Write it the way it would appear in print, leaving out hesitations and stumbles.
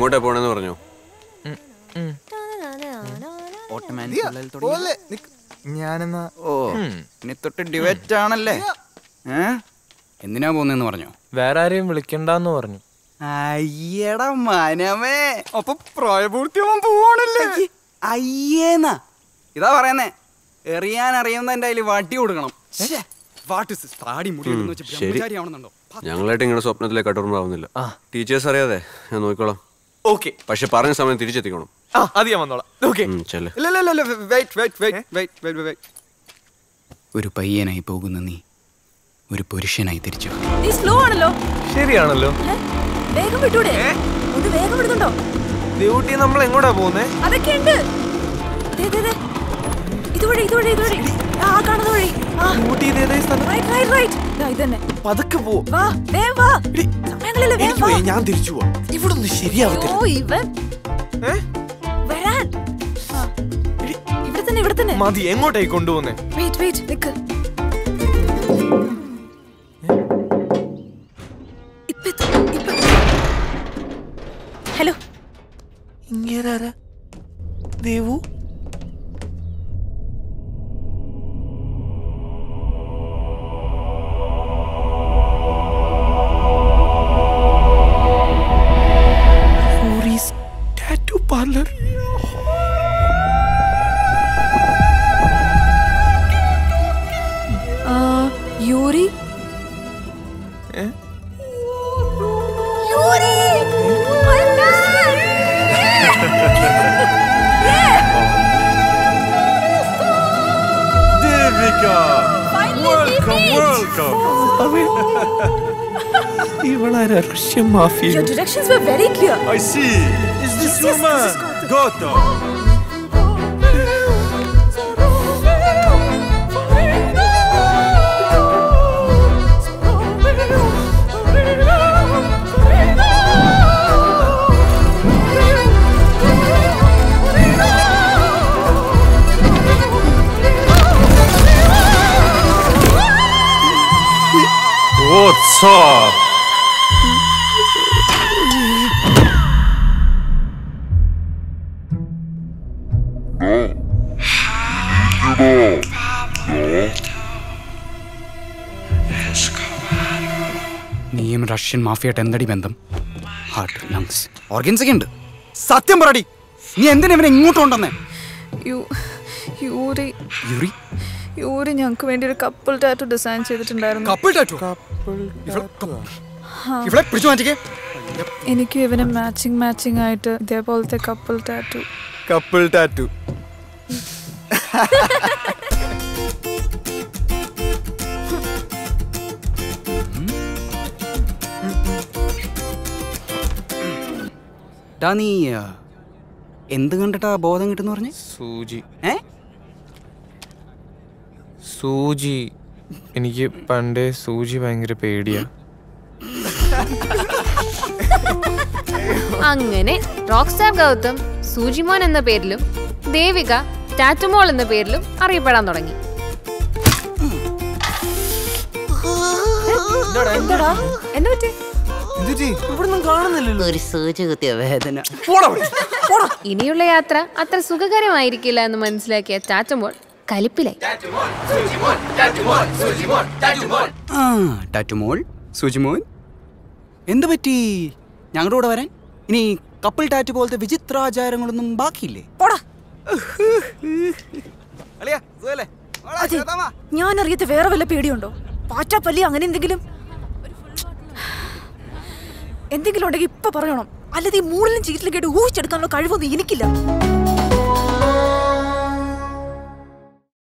എങ്ങോട്ടാ പോണെന്ന് പറഞ്ഞു? ഞാനെന്നാ ഇനി തൊട്ട് ഡിബേറ്റ് ആണല്ലേ? എന്തിനാ പോന്നെന്ന് പറഞ്ഞു? വേറെ ആരെയും വിളിക്കണ്ടെന്ന് പറഞ്ഞു. അയ്യടാ മനമേ, അപ്പൊ പ്രായപൂർത്തിയാവാൻ പോവാണല്ലേ? അയ്യേന്നാ ഇതാ പറയുന്നേ. എറിയാൻ അറിയുന്നതിന്റെ അതിൽ വട്ടി കൊടുക്കണം. ഞങ്ങളായിട്ട് ഇങ്ങനെ സ്വപ്നത്തിലേക്ക് കടറുണ്ടാവുന്നില്ല. ടീച്ചേഴ്സ് അറിയാതെ ഞാൻ നോക്കിക്കോളാം. ഓക്കെ, പക്ഷെ പറഞ്ഞ സമയം തിരിച്ചെത്തിക്കണം. അത് ഞാൻ വന്നോളാം. ഒരു പയ്യനായി പോകുന്ന നീ ഒരു പുരുഷനായി തിരിച്ചു. നീ സ്ലോ ആണല്ലോ. ശരിയാണല്ലോ. വേഗം വിട്ടൂടെ? ഒന്ന് വേഗം വിടുന്നുണ്ടോ? ഡ്യൂട്ടി നമ്മൾ എങ്ങോട്ടാ പോകുന്നേ? അതൊക്കെ ഉണ്ട്. ഇതുവഴി ഇതുവഴി ഇതുവഴി. ആ കാണുന്ന വഴി. പതുക്കെ പോ. ഞാൻ തിരിച്ചു പോവാ. ഇവിടെ ഒന്നും ശരിയാവത്തില്ല. ഇവിടെ തന്നെ മതി. എങ്ങോട്ടായി കൊണ്ടുപോകുന്നേ? ഹലോ, ഇങ്ങേരാരാ? Devu? tattoo parlor. Yuri? Yuri! My man! Devika! Welcome! ഇവളാരാ? Russian mafia. Your directions were very clear. I see. Is this your man? Gautham. What's up? നീയും റഷ്യൻ മാഫിയായിട്ട് എന്തടി ബന്ധം? ഹാർട്ട്, ലങ്സ്, ഓർഗൻസ് ഒക്കെ ഉണ്ട്. സത്യം പറടി, നീ എന്തിനാ ഇവനെ ഇങ്ങോട്ട് കൊണ്ടുവന്നേ? യൂറി ഞങ്ങൾക്ക് വേണ്ടി ഒരു കപ്പിൾ ടാറ്റു ഡിസൈൻ ചെയ്തിട്ടുണ്ടായിരുന്നു. Couple tattoo? ഇവിടെ പിടിച്ചു മാറ്റിക്കേ. എനിക്ക് ഇവന് മാച്ചിങ് ആയിട്ട് ഇതേപോലത്തെ കപ്പിൾ ടാറ്റു. നീ എന്ത് കണ്ടിട്ടാ ബോധം കിട്ടുന്ന പറഞ്ഞേ? സൂചി. എനിക്ക് പണ്ടേ സൂചി ഭയങ്കര പേടിയാ. അങ്ങനെ റോക്ക് സ്റ്റാർ ഗൗതം സൂചി മോൻ എന്ന പേരിലും ദേവിക ടാറ്റു മോൾ എന്ന പേരിലും അറിയപ്പെടാൻ തുടങ്ങി. ഒരു സൂചി കുത്തിയ വേദന. ഇനിയുള്ള യാത്ര അത്ര സുഖകരമായിരിക്കില്ല എന്ന് മനസ്സിലാക്കിയ ടാറ്റു മോൾ കലിപ്പിലായി. ടാറ്റുമോൾ, സൂചിമോൻ, എന്ത് പറ്റി ഞങ്ങളുടെ കൂടെ വരാൻ? ഇനി കപ്പിൾ ടാറ്റു പോലത്തെ വിചിത്രാചാരങ്ങളൊന്നും ബാക്കിയില്ലേ? ഞാൻ അറിയാത്ത വേറെ വല്ല പേടിയുണ്ടോ? പാറ്റാപ്പല്ലി അങ്ങനെ എന്തെങ്കിലും ഉണ്ടെങ്കിൽ ഇപ്പൊ പറയണം. അല്ലാതെ ഈ മൂളിലും ചീറ്റിലും കേട്ട് ഊഹിച്ചെടുക്കാനുള്ള കഴിവൊന്നും എനിക്കില്ല.